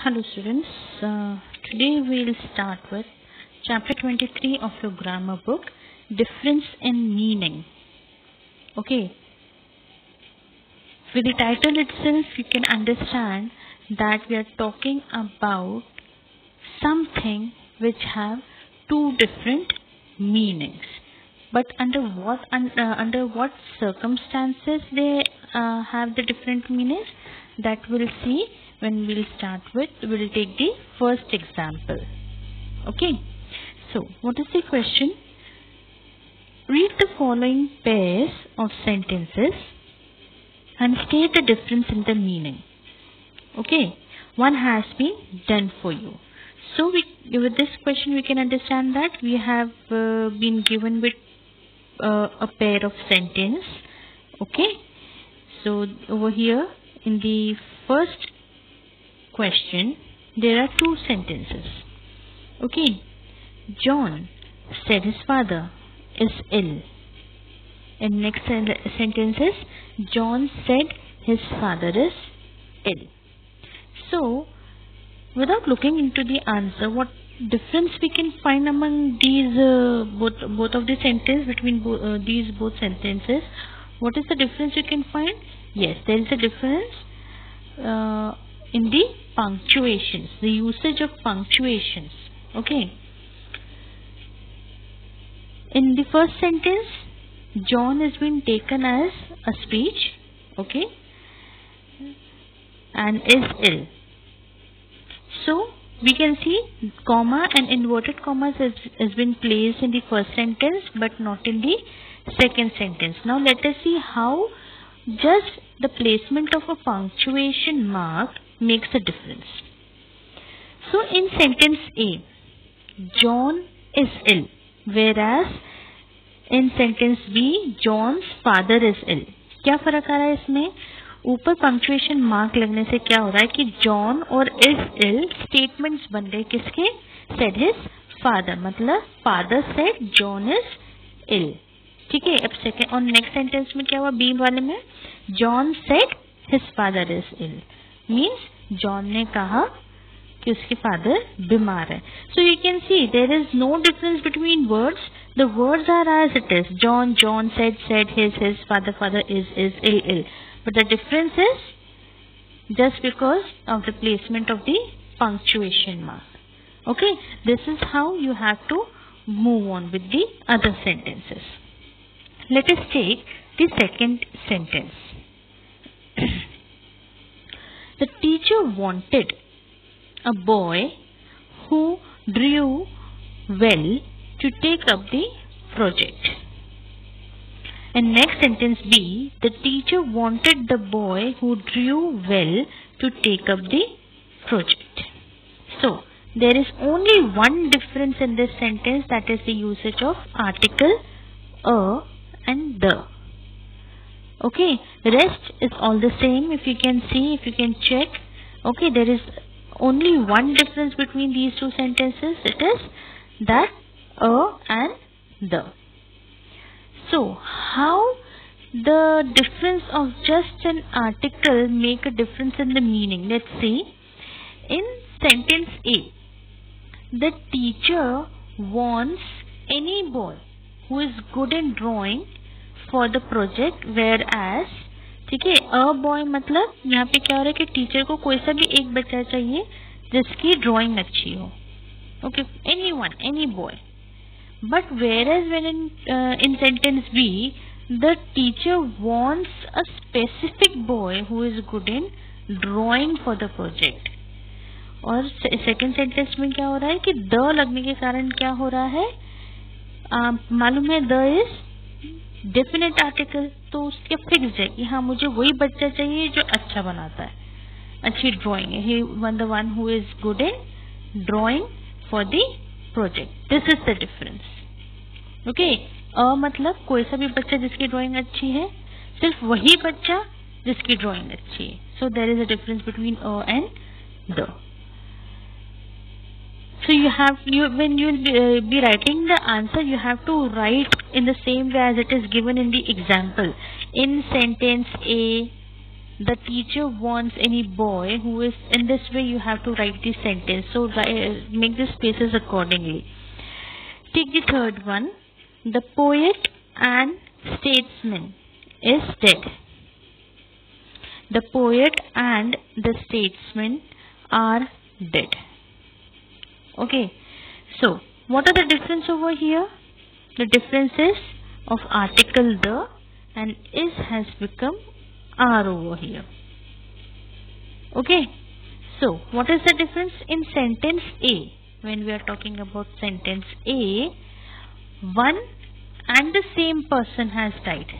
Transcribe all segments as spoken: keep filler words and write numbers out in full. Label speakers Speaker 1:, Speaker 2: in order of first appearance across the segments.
Speaker 1: Hello students, uh, today we will start with chapter twenty-three of your grammar book, difference in meaning. Okay, with the title itself you can understand that we are talking about something which have two different meanings. But under what un, uh, under what circumstances they uh, have the different meanings, that we'll see when we'll start with, we'll take the first example. Okay, so what is the question? Read the following pairs of sentences and state the difference in the meaning. Okay, one has been done for you. So we, with this question we can understand that we have uh, been given with uh, a pair of sentence. Okay, so over here in the first question there are two sentences. Okay, John said his father is ill. In next sen sentence is John said his father is ill. So without looking into the answer, what difference we can find among these uh, both both of the sentences, between bo uh, these both sentences? What is the difference you can find? Yes, there is a difference uh, in the punctuations, the usage of punctuations. Okay, in the first sentence John is being taken as a speech, okay, and is ill. So we can see comma and inverted commas has, has been placed in the first sentence but not in the second sentence. Now let us see how just the placement of a punctuation mark makes a difference. So in sentence A, John is ill, whereas in sentence B, John's father is ill. क्या फर्क आ रहा है इसमें? ऊपर punctuation mark लगने से क्या हो रहा है कि जॉन और इज इल स्टेटमेंट्स बन गए किसके? सेड हिज फादर, मतलब father said John is ill. ठीक है. अब सेकंड और नेक्स्ट सेंटेंस में क्या हुआ? बी वाले में John said his father is ill, means John ने कहा कि उसके फादर बीमार है. So you can see there is no difference between words. The words are as it is. John John said said his his father father is is ill ill. But the difference is just because of the placement of the punctuation mark. Okay, this is how you have to move on with the other sentences. Let us take the second sentence. The teacher wanted a boy who drew well to take up the project. In next sentence B, the teacher wanted the boy who drew well to take up the project. So there is only one difference in this sentence, that is the usage of article a and the. Okay, the rest is all the same. If you can see, if you can check, okay, there is only one difference between these two sentences. It is that a and the. So how the difference of just an article make a difference in the meaning? Let's see. In sentence A, the teacher wants any boy who is good in drawing for the project, whereas ठीक है, a boy मतलब यहाँ पे क्या हो रहा है कि टीचर को कोई सा भी एक बच्चा चाहिए जिसकी ड्राइंग अच्छी हो. Okay, anyone, any boy. But whereas when in uh, in sentence B, the teacher wants a specific boy who is good in drawing for the project. और second sentence में क्या हो रहा है कि the लगने के कारण क्या हो रहा है? uh, मालूम है the is definite article, तो उसके फिक्स है कि हाँ मुझे वही बच्चा चाहिए जो अच्छा बनाता है, अच्छी ड्राइंग है. He want the one who is good in drawing for the project. This is the difference. Okay, अ मतलब कोई सा भी बच्चा जिसकी ड्राइंग अच्छी है, सिर्फ वही बच्चा जिसकी ड्राइंग अच्छी है. So there is a difference between a and the. So you have you when you will be, uh, be writing the answer, you have to write in the same way as it is given in the example. In sentence A, the teacher wants any boy who is in this way, you have to write the sentence. So make the spaces accordingly. Take the third one. The poet and statesman is dead. The poet and the statesman are dead. Okay. So what are the difference over here? The difference is of article the and is has become are over here. Okay. So what is the difference in sentence A? When we are talking about sentence A, one and the same person has died.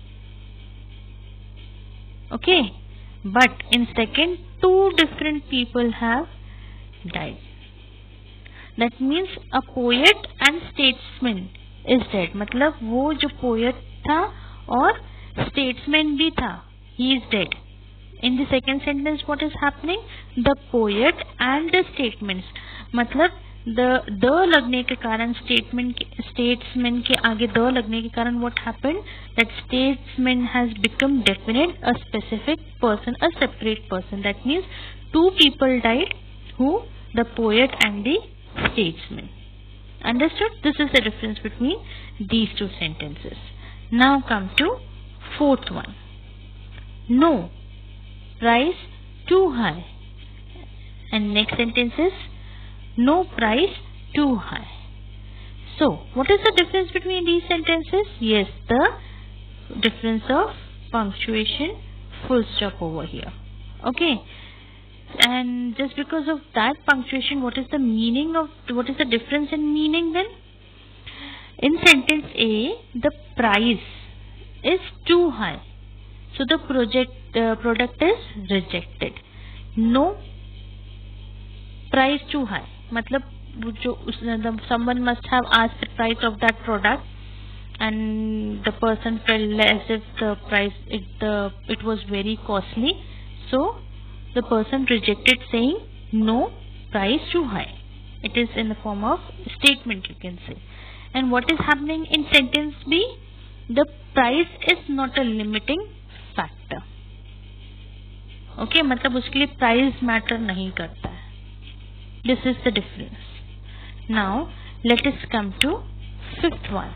Speaker 1: Okay. But in second, two different people have died. That means a poet and statesman is dead. मतलब वो जो poet था और statesman भी था, he is dead. In the second sentence, what is happening? The poet and the statements. मतलब the the लगने के कारण statement statesman के आगे the लगने के कारण what happened? That statesman has become definite, a specific person, a separate person. That means two people died. Who? The poet and the statesman. Understood? This is the difference between these two sentences. Now come to fourth one. No, price too high. And next sentence is no price too high. So what is the difference between these sentences? Yes, the difference of punctuation, full stop over here. Okay. And just because of that punctuation, what is the meaning of, what is the difference in meaning then? In sentence A, the price is too high. So the project uh, product is rejected. No, price too high. मतलब जो someone must have asked the price of that product, and the person felt as if the price it the it was very costly. So the person rejected, saying no, price too high. It is in the form of statement, you can say. And what is happening in sentence B? The price is not a limiting factor. Okay, मतलब उसके लिए price matter नहीं करता है. This is the difference. Now let us come to fifth one.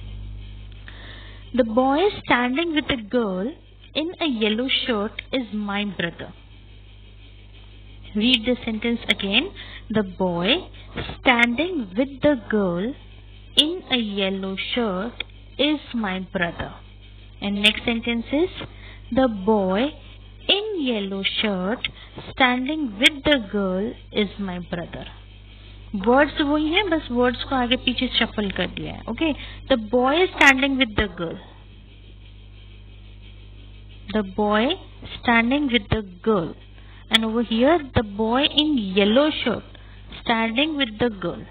Speaker 1: The boy standing with a girl in a yellow shirt is my brother. Read the sentence again. The boy standing with the girl in a yellow shirt is my brother. And next sentence is the boy in yellow shirt standing with the girl is my brother. Words वही है, बस words को आगे पीछे shuffle कर दिया है. Okay. The boy is standing with the girl. The boy standing with the girl. And over here, the boy in yellow shirt standing with the girl.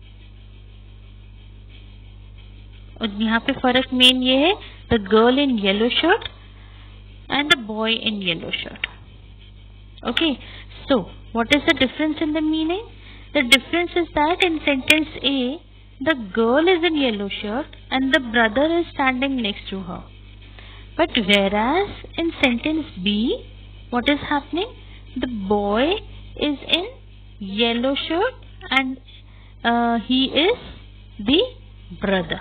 Speaker 1: और यहाँ पे फर्क मेन ये है, the girl in yellow shirt and the boy in yellow shirt. Okay. So what is the difference in the meaning? The difference is that in sentence A, the girl is in yellow shirt and the brother is standing next to her. But whereas in sentence B, what is happening? The boy is in yellow shirt and uh, he is the brother.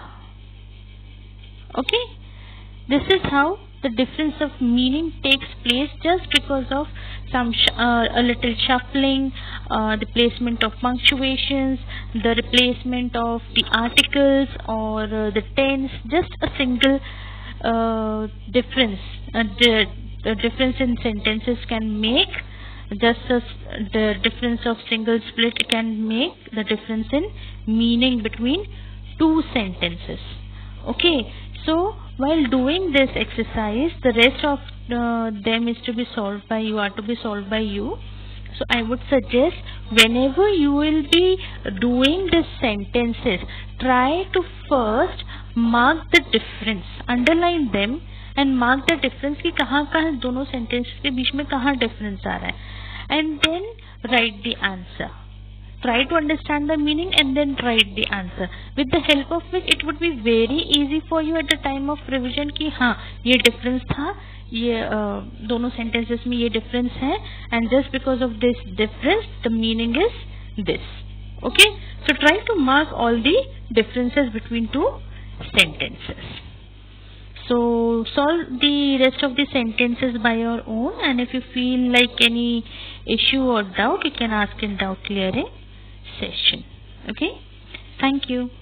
Speaker 1: Okay. This is how the difference of meaning takes place, just because of some sh uh, a little shuffling, uh, the placement of punctuations, the replacement of the articles or uh, the tense. Just a single uh, difference, uh, the, the difference in sentences can make, just as the difference of single split can make the difference in meaning between two sentences. Okay. So while doing this exercise, the rest of uh, them is to be solved by you, are to be solved by you. So I would suggest, whenever you will be doing the sentences, try to first mark the difference, underline them and mark the difference कि कहाँ कहाँ दोनों sentences के बीच में कहाँ difference आ रहा है, and then write the answer. try to understand the meaning and then write the answer, with the help of which it would be very easy for you at the time of revision कि हाँ ये difference था, ये uh, दोनों sentences में ये difference है, and just because of this difference the meaning is this. Okay, so try to mark all the differences between two sentences. So solve the rest of the sentences by your own, and if you feel like any issue or doubt, you can ask in doubt clearing session. Okay, thank you.